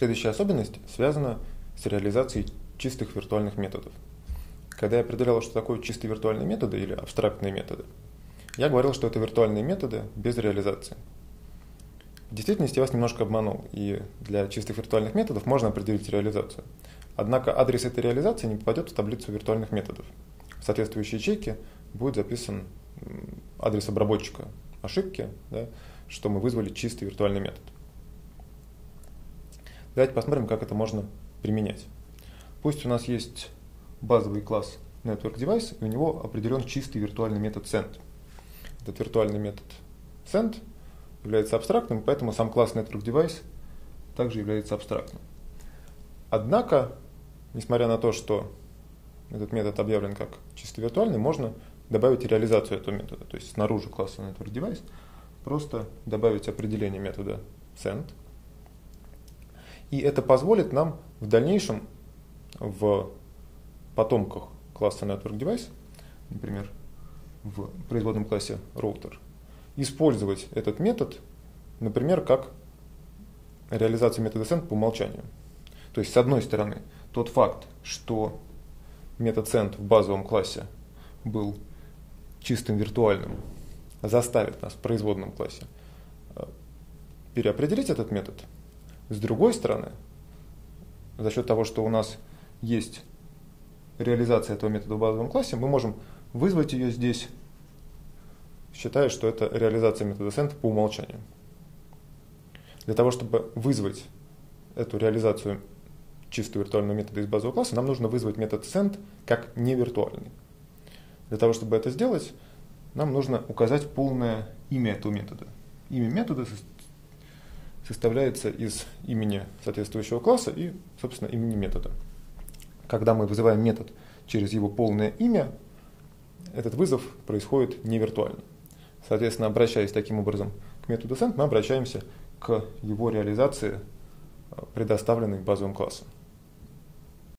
Следующая особенность связана с реализацией чистых виртуальных методов. Когда я определял, что такое чистые виртуальные методы или абстрактные методы, я говорил, что это виртуальные методы без реализации. В действительности я вас немножко обманул, и для чистых виртуальных методов можно определить реализацию. Однако адрес этой реализации не попадет в таблицу виртуальных методов. В соответствующей ячейке будет записан адрес обработчика ошибки, да, что мы вызвали чистый виртуальный метод. Давайте посмотрим, как это можно применять. Пусть у нас есть базовый класс NetworkDevice, и у него определен чистый виртуальный метод send. Этот виртуальный метод send является абстрактным, поэтому сам класс NetworkDevice также является абстрактным. Однако, несмотря на то, что этот метод объявлен как чисто виртуальный, можно добавить реализацию этого метода. То есть снаружи класса NetworkDevice просто добавить определение метода send. И это позволит нам в дальнейшем в потомках класса NetworkDevice, например, в производном классе Router, использовать этот метод, например, как реализацию метода send по умолчанию. То есть, с одной стороны, тот факт, что метод send в базовом классе был чистым виртуальным, заставит нас в производном классе переопределить этот метод. С другой стороны, за счет того, что у нас есть реализация этого метода в базовом классе, мы можем вызвать ее здесь, считая, что это реализация метода send по умолчанию. Для того, чтобы вызвать эту реализацию чистого виртуального метода из базового класса, нам нужно вызвать метод send как невиртуальный. Для того, чтобы это сделать, нам нужно указать полное имя этого метода. Имя метода составляется из имени соответствующего класса и, собственно, имени метода. Когда мы вызываем метод через его полное имя, этот вызов происходит невиртуально. Соответственно, обращаясь таким образом к методу send, мы обращаемся к его реализации, предоставленной базовым классом.